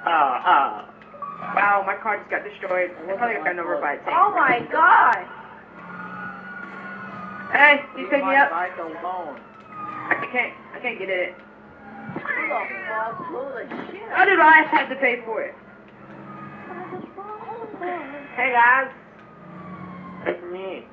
Wow, my car just got destroyed. I probably got run over by a tank. Oh my god! Hey, you pick me up? Bike alone. I can't get it. Who the fuck? Who the shit? How did I have to pay for it? Hey guys. It's me.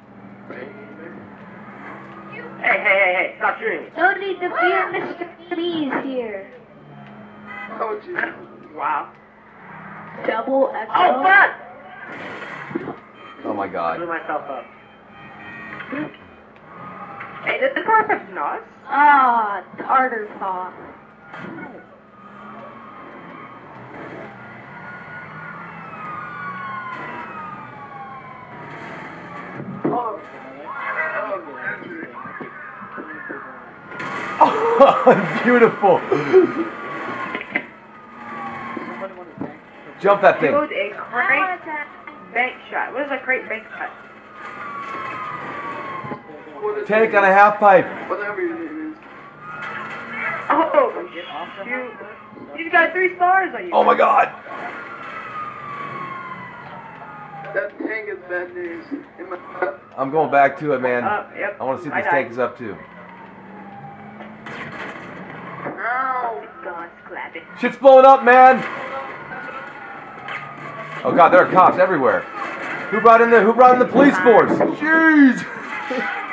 Hey, stop shooting me. No need to fear Mr. B's here. Oh, Jesus. Wow. Double XO. Oh, fuck! Oh my I god. blew myself up. Hey, does the car have nuts? Ah, tartar sauce. Oh, beautiful. Jump that thing. Dude, a crate bank shot. What is a crate bank shot? Tank on a half pipe. Whatever your name is. Oh, shoot. You got 3 stars on you. Oh my god. That tank is bad news. I'm going back to it, man. Yep. I want to see what this tank is up to. Ow! God's clapping. Shit's blowing up, man. Oh god, there are cops everywhere. Who brought in the police force? Jeez.